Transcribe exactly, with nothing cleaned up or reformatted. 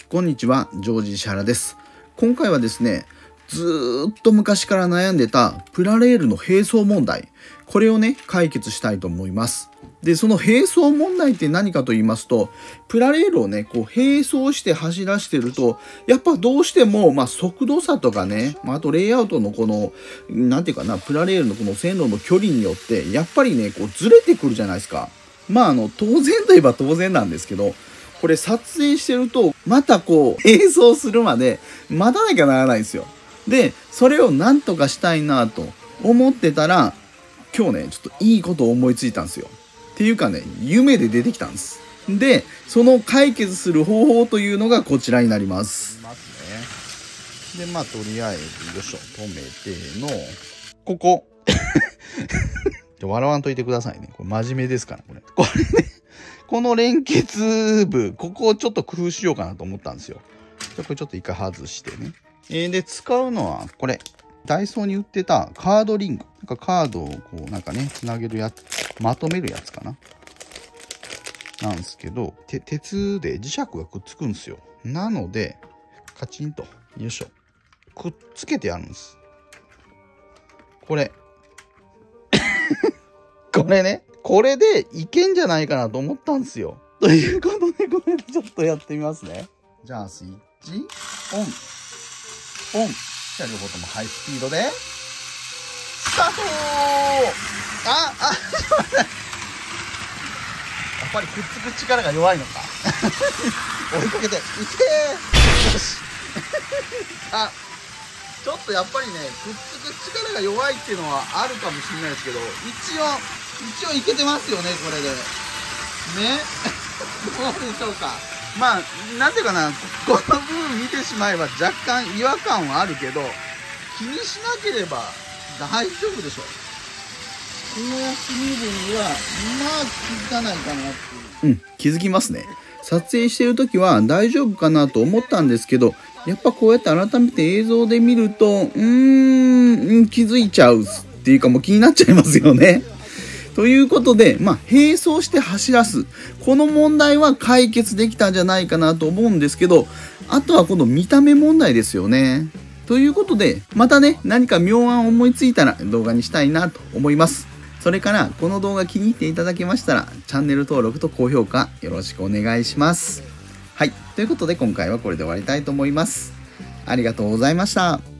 こんにちは、ジョージ石原です。今回はですね、ずーっと昔から悩んでたプラレールの並走問題、これをね、解決したいと思います。で、その並走問題って何かと言いますと、プラレールをね、こう並走して走らしてると、やっぱどうしても、まあ、速度差とかね、まあ、あとレイアウトのこの、なんていうかな、プラレールのこの線路の距離によって、やっぱりね、こうずれてくるじゃないですか。まあ、あの、当然といえば当然なんですけど、これ撮影してると、またこう、並走するまで待たなきゃならないんですよ。で、それをなんとかしたいなと思ってたら、今日ね、ちょっといいことを思いついたんですよ。っていうかね、夢で出てきたんです。で、その解決する方法というのがこちらになります。ますね。で、まあ、とりあえず、よいしょ、止めての、ここ。笑わんといてくださいね。これ真面目ですから、これ。これね、この連結部、ここをちょっと工夫しようかなと思ったんですよ。じゃあこれちょっと一回外してね。えー、で、使うのは、これ。ダイソーに売ってたカードリング。なんかカードをこう、なんかね、つなげるやつ、まとめるやつかな。なんですけど、て鉄で磁石がくっつくんですよ。なので、カチンと、よいしょ。くっつけてやるんです。これ。これね、これでいけんじゃないかなと思ったんですよ。ということで、これでちょっとやってみますね。じゃあ、スイッチ、オン、オン。じゃあ、両方ともハイスピードで、スタートーあ、あ、ちょっと待って。やっぱりくっつく力が弱いのか。追いかけて、いけーよし。あ、ちょっとやっぱりね、くっつく力が弱いっていうのはあるかもしれないですけど、一応、一応いけてますよね、これで。ね。どうでしょうか。まあ、なんていうかな、この部分見てしまえば若干違和感はあるけど、気にしなければ大丈夫でしょう。この休み分には、まあ気づかないかなっていう。うん、気づきますね。撮影してるときは大丈夫かなと思ったんですけど、やっぱこうやって改めて映像で見ると、うーん、気づいちゃうっていうかもう気になっちゃいますよね。ということで、まあ、並走して走らす。この問題は解決できたんじゃないかなと思うんですけど、あとはこの見た目問題ですよね。ということで、またね、何か妙案思いついたら動画にしたいなと思います。それから、この動画気に入っていただけましたら、チャンネル登録と高評価よろしくお願いします。はい。ということで、今回はこれで終わりたいと思います。ありがとうございました。